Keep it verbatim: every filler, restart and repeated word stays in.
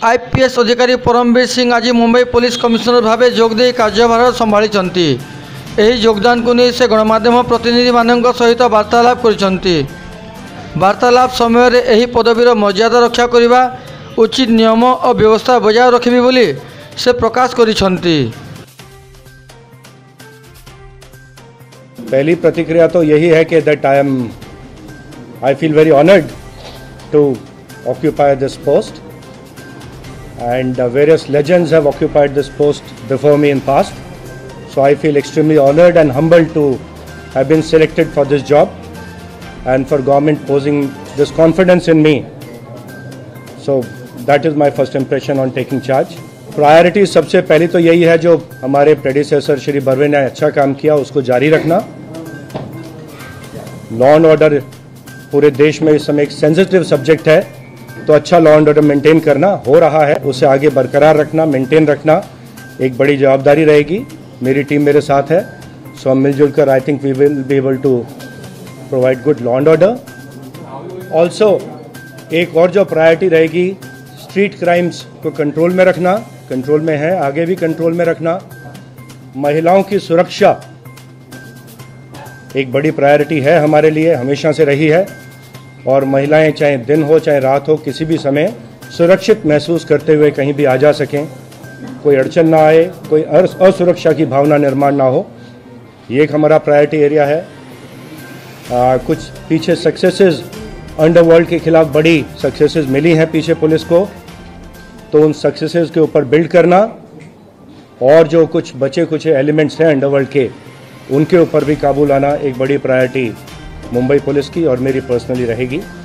IPS अधिकारी परमवीर सिंह आज Mumbai police commissioner भाव जोगदे कार्यभार संभाली। यही योगदान को नहीं से गणमाध्यम प्रतिनिधि मान सहित वार्तालाप कर वार्तालाप समय यही पदवीर मर्यादा रक्षा करने उचित नियम और व्यवस्था बजाय रखी बोली से प्रकाश करिसेंती। पहली प्रतिक्रिया तो यही है कि that I am I feel very honoured to occupy this post and uh, various legends have occupied this post before me in past, so I feel extremely honored and humbled to have been selected for this job and for government posing this confidence in me. So that is my first impression on taking charge. Priority सबसे पहली तो यही है जो हमारे predecessor Shri Barve ने अच्छा काम किया उसको जारी रखना। लॉ एंड ऑर्डर पूरे देश में इस समय एक सेंसिटिव सब्जेक्ट है, तो अच्छा लॉ एंड ऑर्डर मेंटेन करना हो रहा है, उसे आगे बरकरार रखना, मेंटेन रखना एक बड़ी जवाबदारी रहेगी। मेरी टीम मेरे साथ है, सो हम मिलजुल कर I think we will be able to provide good law and order. Also एक और जो प्रायोरिटी रहेगी स्ट्रीट क्राइम्स को कंट्रोल में रखना, कंट्रोल में है, आगे भी कंट्रोल में रखना। महिलाओं की सुरक्षा एक बड़ी प्रायोरिटी है हमारे लिए, हमेशा से रही है, और महिलाएं चाहे दिन हो चाहे रात हो किसी भी समय सुरक्षित महसूस करते हुए कहीं भी आ जा सकें, कोई अड़चन ना आए, कोई असुरक्षा की भावना निर्माण ना हो, ये एक हमारा प्रायोरिटी एरिया है। आ, कुछ पीछे सक्सेसेस अंडरवर्ल्ड के खिलाफ बड़ी सक्सेसेस मिली हैं पीछे पुलिस को, तो उन सक्सेसेस के ऊपर बिल्ड करना और जो कुछ बचे कुछ एलिमेंट्स हैं अंडरवर्ल्ड के उनके ऊपर भी काबू लाना एक बड़ी प्रायोरिटी मुंबई पुलिस की और मेरी पर्सनली रहेगी।